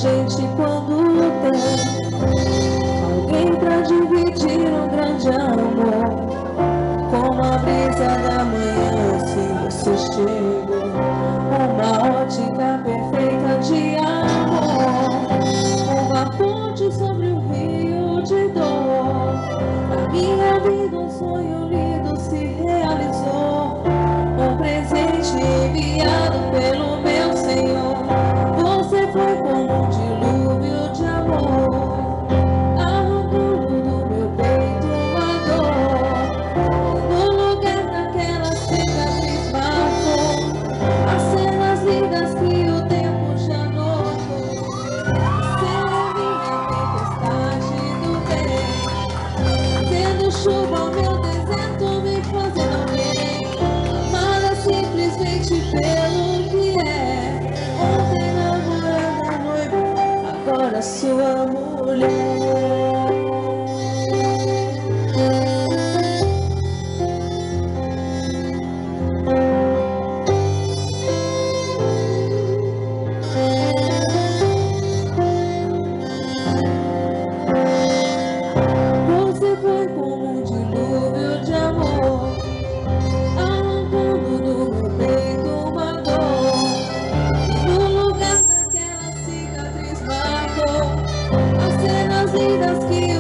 gente quando tem alguém pra dividir um grande amor. Como a brisa da manhã, se você chega, uma ótica perfeita de amor, uma ponte sobre o rio de dor. Na minha vida um sonho lindo se realizou, um presente enviado pelo meu Senhor. Você foi como um dilúvio de amor, arrancando do meu peito uma dor. No lugar daquela cicatriz marcou as cenas lindas que o tempo já notou. Você é minha tempestade do bem, tendo chuva ao meu deserto, me fazendo alguém. Amada simplesmente pelo que é. Ontem namorada, noiva, agora sua mulher. Você foi como um dilúvio de amor, arrancando do meu peito uma dor. E no lugar daquela cicatriz marcou as cenas lindas que